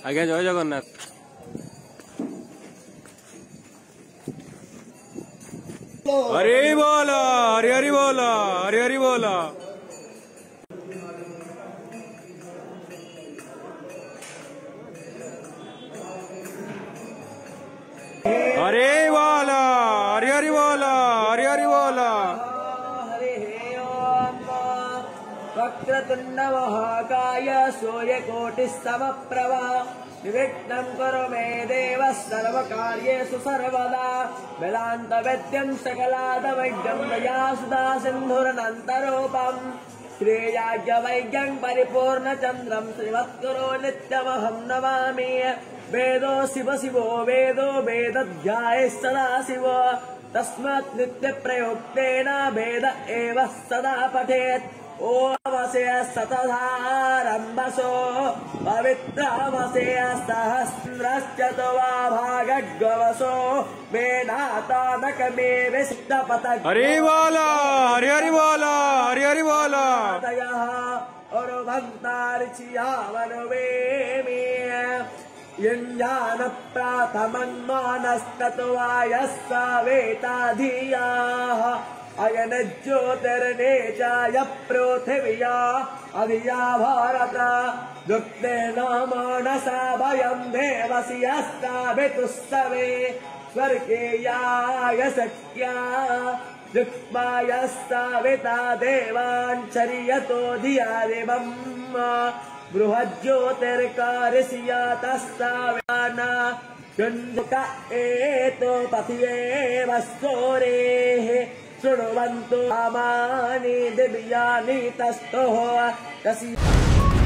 आज्ञा जय जगन्नाथ। हरि बोल, हरि हरि बोल, हरि हरि बोल। हरे बोल, हरि हरि बोल, हरि हरि बोल। वक्रतुंड महाकाय सूर्यकोटिः समप्रभ निर्विघ्नं कुरु मे देव सर्वकार्येषु सर्वदा। वेदान्तवेद्यं सकलादवैद्यं दयासुधा सिन्धुरनन्तरूपं श्रीयाज्ञवैद्यं परिपूर्णचन्द्रं श्रीमत्गुरो नित्यमहं नमामि। वेदो शिव शिवो वेदो वेदध्यायः सदा शिव तस्मात् नित्यप्रयोक्तेन वेद एव सदा पठेत्। ओमसे सतधारम्भसो पवित्रमसे सहस्रश्चतो वा भागग्वसो वेदातानकमे विष्टपतग्। हरि बोल, हरि हरि बोल, हरि हरि बोल। औरभक्तार्चियावनवेमि युञ्जानप्रथमं मानस्ततो वा यस्य वेता धियाः अयनज्योतिर्ने चाय पृथिव्या अधिया भारत दुग्धेन मानसा भयं देवस्य यस्ताभितुस्तवे स्वर्गीयाय शक्या युक्मायस्ताविता देवाञ्चर्यतो धिया देवम् बृहज्योतिर्कारस्या तस्ताव्याना चुण्डुक एतो पथिये वस्तोरेः शृण्वन्तु आमानि दिव्यानि तस्थो